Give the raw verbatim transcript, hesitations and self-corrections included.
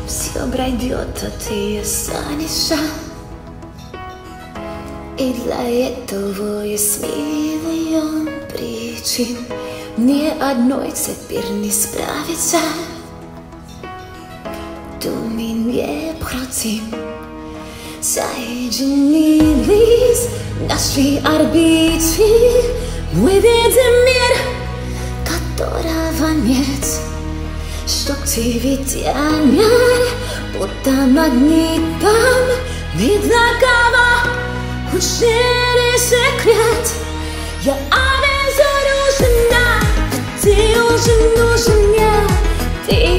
Все пройдет, а ты останешься. И для этого есть миллион причин. Ни одной теперь не справиться. Думи не против. Соединились наши орбиты. Мы видим мир, которого нет. Что к тебе тянет, будто магнитом. Ни для кого лучше не секрет. Я обязан нужна, ты уже нужен мне. Ты